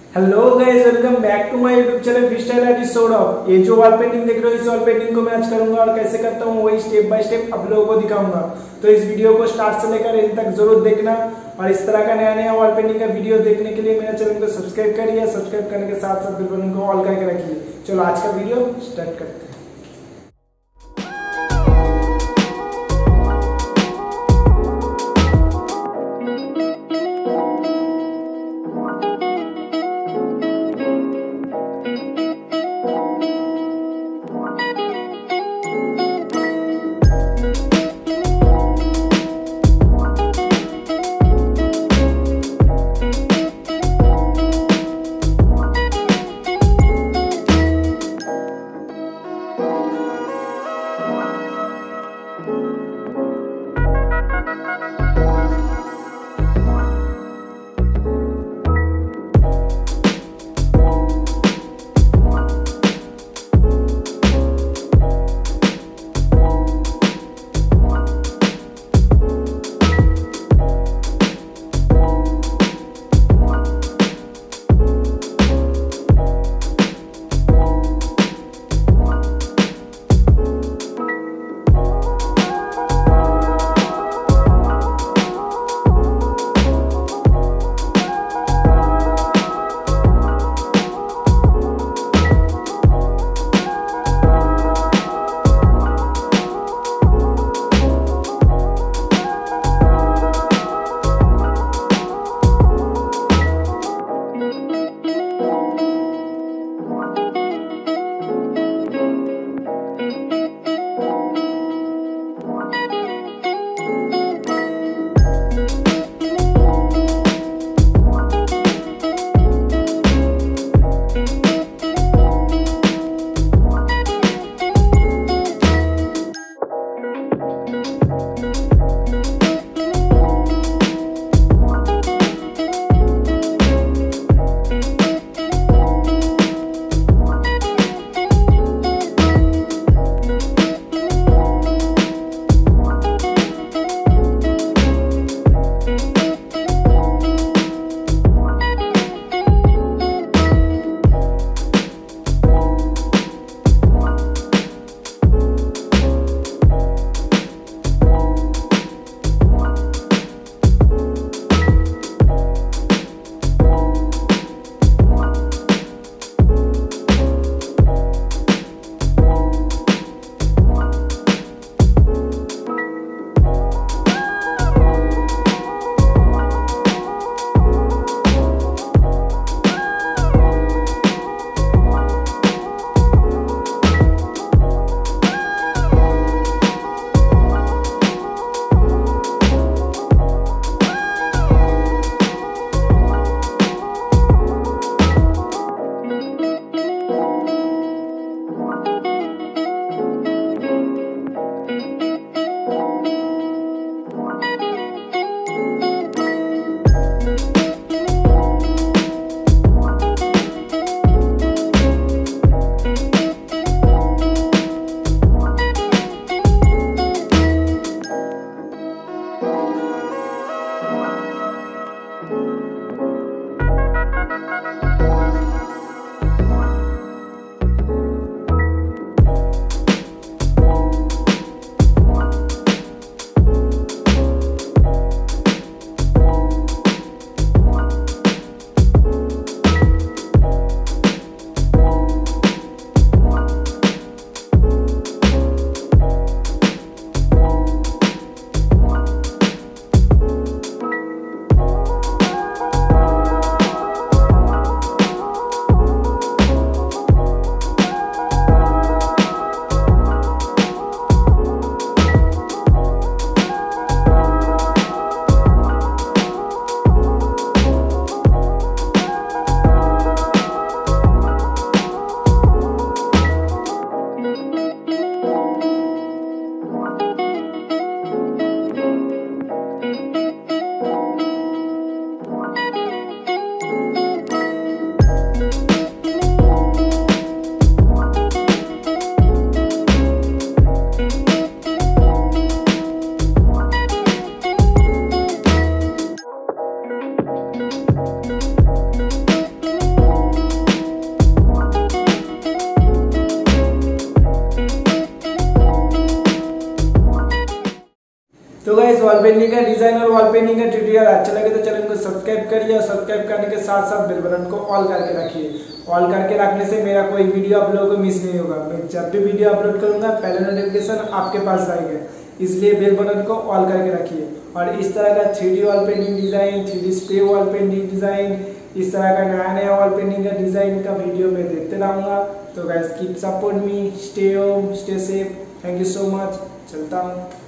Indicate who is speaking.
Speaker 1: Hello guys, welcome back to my YouTube channel freestyle artist Saurabh. ये जो wall painting देख रहे हो, इस वॉल पेंटिंग को मैं आज करूंगा और कैसे करता हूँ वही स्टेप बाय स्टेप आप लोगों को दिखाऊंगा। तो इस वीडियो को स्टार्ट से लेकर एंड तक जरूर देखना और इस तरह का नया नया वॉल पेंटिंग का वीडियो देखने के लिए मेरे चैनल को सब्सक्राइब करिए। सब्सक्राइब करने के साथ साथ बेल बटन को ऑल करके रखिए। चलो आज का वीडियो स्टार्ट करते हैं। तो गाइस वॉल पेंटिंग का डिजाइन और वॉल पेंटिंग का ट्यूटोरियल अच्छा लगे तो चैनल को सब्सक्राइब करिए और सब्सक्राइब करने के साथ साथ बेल बटन को ऑल करके रखिए। ऑल करके रखने से मेरा कोई वीडियो आप लोगों को मिस नहीं होगा। मैं जब भी वीडियो अपलोड करूंगा पहले नोटिफिकेशन आपके पास जाएगा, इसलिए बेल बटन को ऑल करके रखिए। और इस तरह का 3D wall painting design, 3D spray wall painting design, इस तरह का नया नया वॉल पेंटिंग का डिजाइन का वीडियो मैं देखते रहूंगा। तो guys keep support me, stay home, stay safe, thank you so much, चलता हूँ।